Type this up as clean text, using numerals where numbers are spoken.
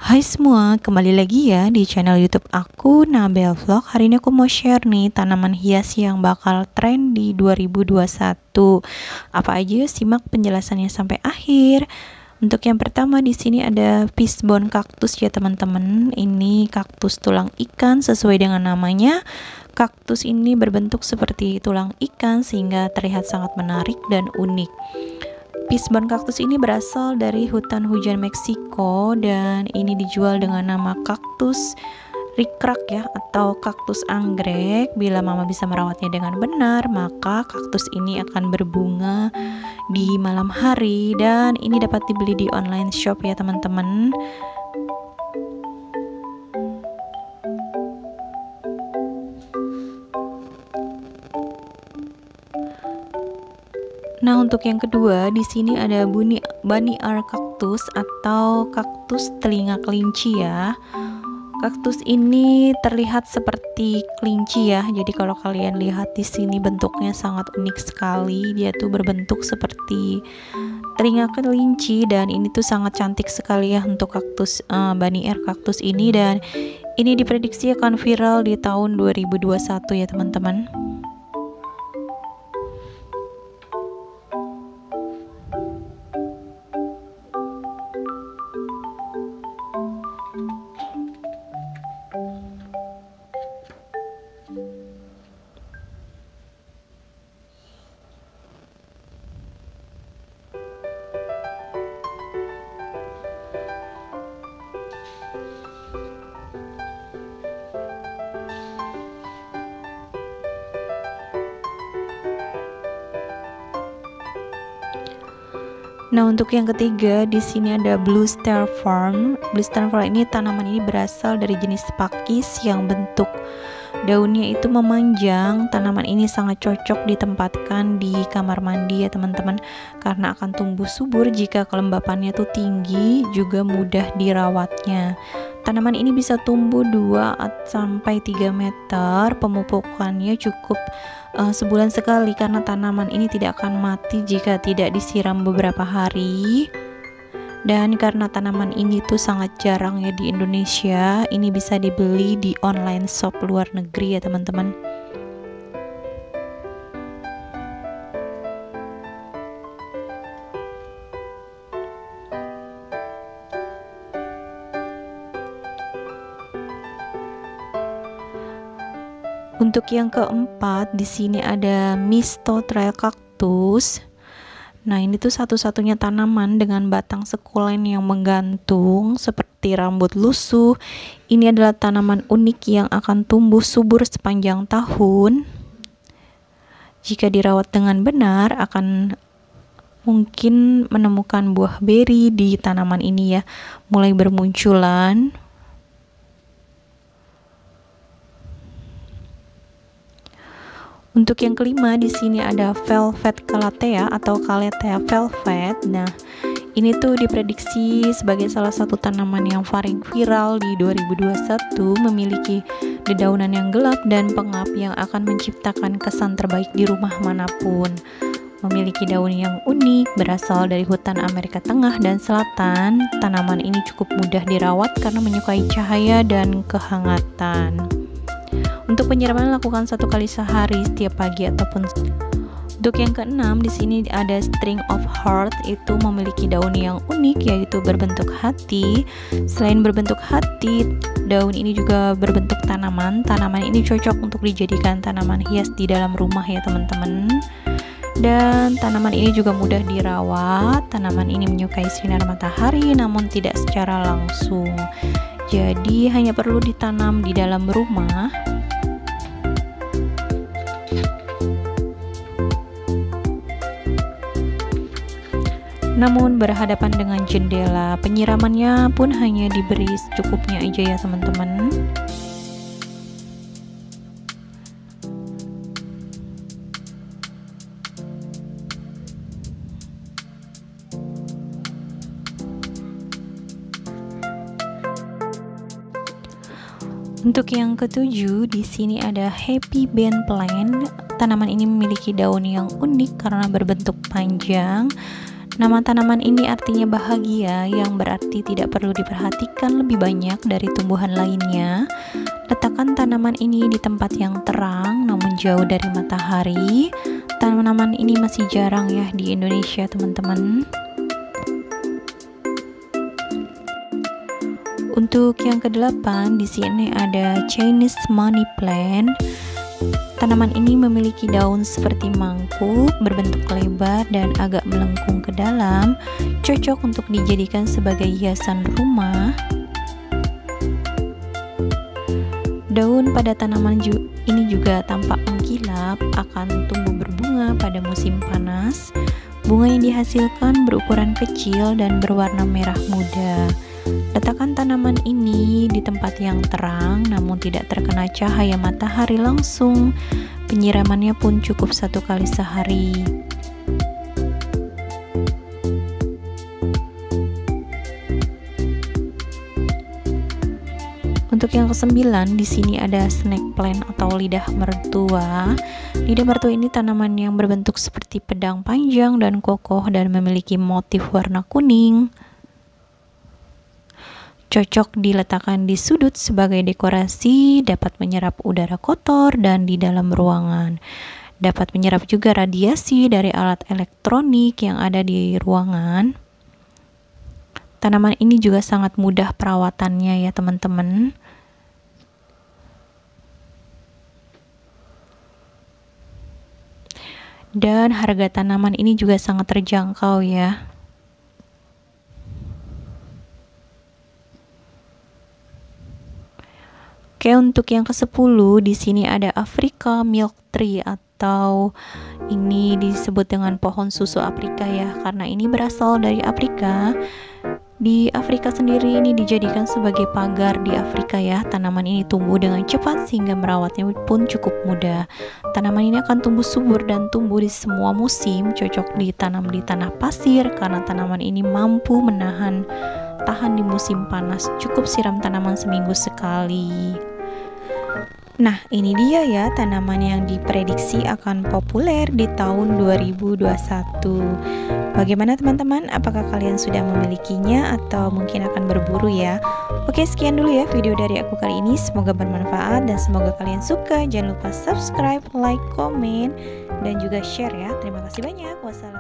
Hai semua, kembali lagi ya di channel YouTube aku, Nabel Vlog. Hari ini aku mau share nih tanaman hias yang bakal tren di 2021. Apa aja? Simak penjelasannya sampai akhir. Untuk yang pertama di sini ada fishbone cactus ya teman-teman. Ini kaktus tulang ikan sesuai dengan namanya. Kaktus ini berbentuk seperti tulang ikan sehingga terlihat sangat menarik dan unik. Fishbone kaktus ini berasal dari hutan hujan Meksiko dan ini dijual dengan nama kaktus rikrak ya, atau kaktus anggrek. Bila mama bisa merawatnya dengan benar, maka kaktus ini akan berbunga di malam hari dan ini dapat dibeli di online shop ya teman-teman. Nah, untuk yang kedua di sini ada bunny ear cactus atau kaktus telinga kelinci ya. Kaktus ini terlihat seperti kelinci ya. Jadi kalau kalian lihat di sini bentuknya sangat unik sekali. Dia tuh berbentuk seperti telinga kelinci dan ini tuh sangat cantik sekali ya untuk kaktus bunny ear cactus ini, dan ini diprediksi akan viral di tahun 2021 ya teman-teman. Nah, untuk yang ketiga di sini ada Blue Star Farm. Blue Star Farm ini tanaman ini berasal dari jenis pakis yang bentuk daunnya itu memanjang. Tanaman ini sangat cocok ditempatkan di kamar mandi ya teman-teman, karena akan tumbuh subur jika kelembapannya tuh tinggi, juga mudah dirawatnya. Tanaman ini bisa tumbuh 2-3 meter. Pemupukannya cukup sebulan sekali karena tanaman ini tidak akan mati jika tidak disiram beberapa hari. Dan karena tanaman ini tuh sangat jarang ya di Indonesia, ini bisa dibeli di online shop luar negeri ya teman-teman. Untuk yang keempat di sini ada Mistotrail cactus. Nah, ini tuh satu-satunya tanaman dengan batang sekulen yang menggantung seperti rambut lusuh. Ini adalah tanaman unik yang akan tumbuh subur sepanjang tahun. Jika dirawat dengan benar, akan mungkin menemukan buah beri di tanaman ini ya, mulai bermunculan. Untuk yang kelima di sini ada Velvet Calathea atau Calathea velvet. Nah, ini tuh diprediksi sebagai salah satu tanaman yang paling viral di 2021, memiliki dedaunan yang gelap dan pengap yang akan menciptakan kesan terbaik di rumah manapun. Memiliki daun yang unik, berasal dari hutan Amerika Tengah dan Selatan. Tanaman ini cukup mudah dirawat karena menyukai cahaya dan kehangatan. Untuk penyiraman lakukan 1 kali sehari setiap pagi ataupun. Untuk yang keenam di sini ada String of Heart, itu memiliki daun yang unik yaitu berbentuk hati. Selain berbentuk hati, daun ini juga berbentuk tanaman. Tanaman ini cocok untuk dijadikan tanaman hias di dalam rumah ya teman-teman. Dan tanaman ini juga mudah dirawat. Tanaman ini menyukai sinar matahari namun tidak secara langsung. Jadi hanya perlu ditanam di dalam rumah. Namun berhadapan dengan jendela. Penyiramannya pun hanya diberi secukupnya aja ya teman-teman. Untuk yang ketujuh di sini ada Happy Band Plant. Tanaman ini memiliki daun yang unik karena berbentuk panjang. Nama tanaman ini artinya bahagia, yang berarti tidak perlu diperhatikan lebih banyak dari tumbuhan lainnya. Letakkan tanaman ini di tempat yang terang namun jauh dari matahari. Tanaman ini masih jarang ya di Indonesia, teman-teman. Untuk yang ke-8, di sini ada Chinese money plant. Tanaman ini memiliki daun seperti mangkuk, berbentuk lebar dan agak melengkung ke dalam, cocok untuk dijadikan sebagai hiasan rumah. Daun pada tanaman ini juga tampak mengkilap, akan tumbuh berbunga pada musim panas. Bunga yang dihasilkan berukuran kecil dan berwarna merah muda. Letakkan tanaman ini di tempat yang terang namun tidak terkena cahaya matahari langsung. Penyiramannya pun cukup 1 kali sehari. Untuk yang ke-9, di sini ada snake plant atau lidah mertua. Lidah mertua ini tanaman yang berbentuk seperti pedang panjang dan kokoh dan memiliki motif warna kuning. Cocok diletakkan di sudut sebagai dekorasi, dapat menyerap udara kotor dan di dalam ruangan. Dapat menyerap juga radiasi dari alat elektronik yang ada di ruangan. Tanaman ini juga sangat mudah perawatannya ya, teman-teman. Dan harga tanaman ini juga sangat terjangkau ya. Oke, untuk yang ke-10, di sini ada Africa milk tree atau ini disebut dengan pohon susu Afrika ya, karena ini berasal dari Afrika. Di Afrika sendiri ini dijadikan sebagai pagar di Afrika ya. Tanaman ini tumbuh dengan cepat sehingga merawatnya pun cukup mudah. Tanaman ini akan tumbuh subur dan tumbuh di semua musim, cocok ditanam di tanah pasir karena tanaman ini mampu tahan di musim panas. Cukup siram tanaman seminggu sekali. Nah, ini dia ya tanaman yang diprediksi akan populer di tahun 2021. Bagaimana teman-teman? Apakah kalian sudah memilikinya atau mungkin akan berburu ya? Oke, sekian dulu ya video dari aku kali ini. Semoga bermanfaat dan semoga kalian suka. Jangan lupa subscribe, like, komen, dan juga share ya. Terima kasih banyak. Wassalamualaikum.